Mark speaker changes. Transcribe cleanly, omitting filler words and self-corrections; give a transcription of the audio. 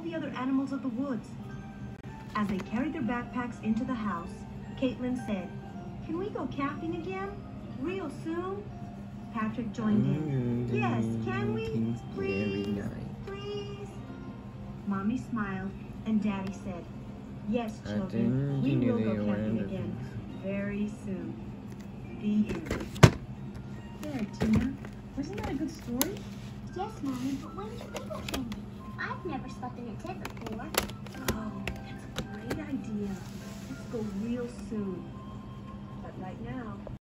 Speaker 1: the other animals of the woods. As they carried their backpacks into the house, Caitlin said, "Can we go camping again? Real soon?" Patrick joined in. "Yes, can we? Please, please." Mommy smiled and Daddy said, "Yes, children, we will go camping again very soon." The end. There, Tina. Wasn't that a good story?
Speaker 2: Yes, Mommy, but when did we go camping? I've never slept in a tent before.
Speaker 1: Oh, that's a great idea. Let's go real soon. But right now,